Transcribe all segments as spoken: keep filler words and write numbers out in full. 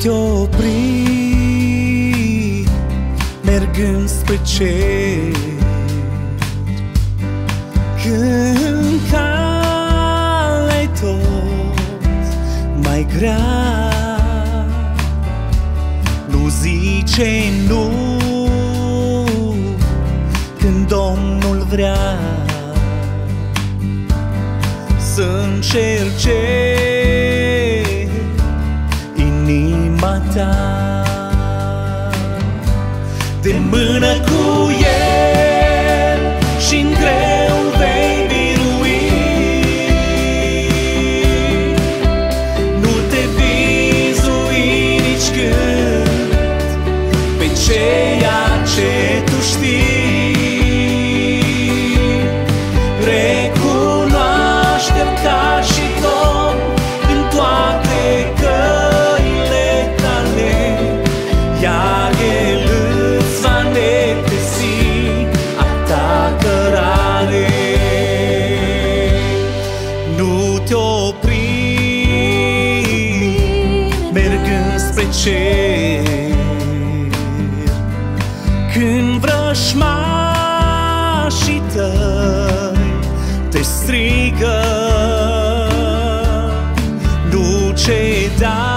te opri, mergând spre cer. Când calea-i tot mai grea, nu zice nu când Domnul vrea să încerce inima ta. De mână cu El și-n greu vei birui, nu te vizui nici când pe ceea ce tu știi. Recunoaște-L ca și Domn în toate căile tale, iar El îți va netezi a ta cărare. Nu te opri, mergând spre cer. Când vrăjmașii tăi te strigă, nu ceda,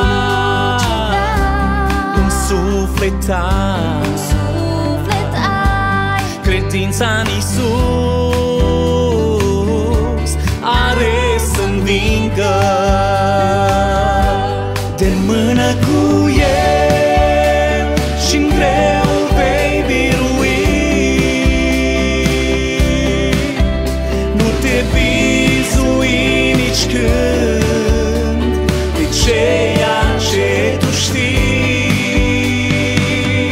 în suflet ai credința în Iisus, are să învingă. De mână cu El și-n greu vei birui, nu te vizui nici când de ceea ce tu știi.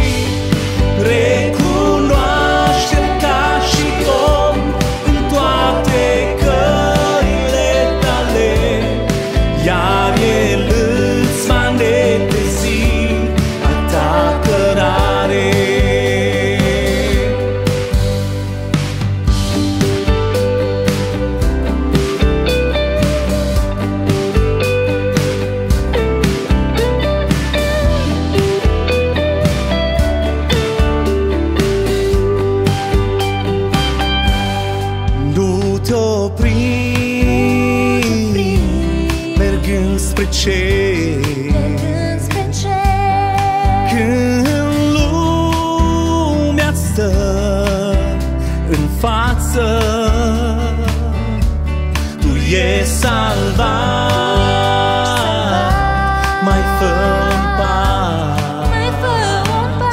Recunoaște-L ca și Domn în toate căile tale, iar El îți va netezi a ta cărare. Nu te opri, mergând spre cer. Când lumea-ți stă în față, tu ești salvat, mai fă-mi pas.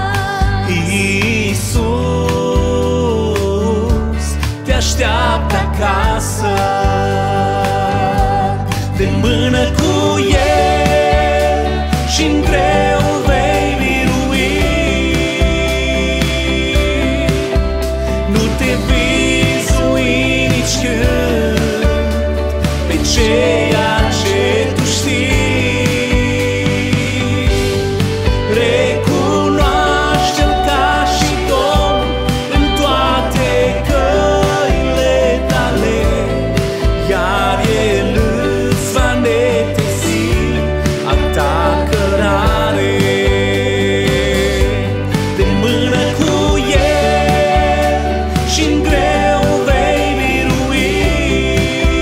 Iisus te așteaptă acasă. De mână cu El și-n greu vei birui, nu te vizui nici când pe ceea ce tu știi. Recunoaște-L ca și Domn în toate căile tale, iar El îți va netezi a ta cărare. De mână cu El și-n greu vei birui,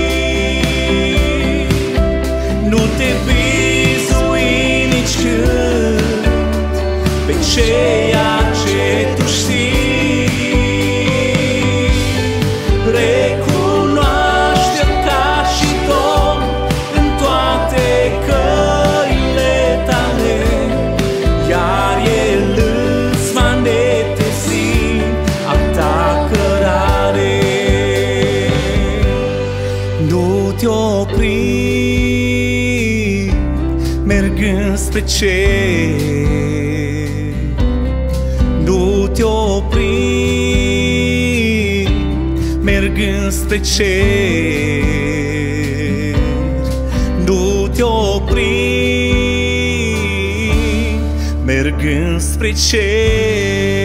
nu te vizui nici când pe ceea ce tu știi. Recunoaște-L ca și Domn în toate căile tale, iar El îți va netezi a ta cărare. Nu te opri, mergând spre cer. Nu te opri, mergând spre cer. Nu te opri, mergând spre cer.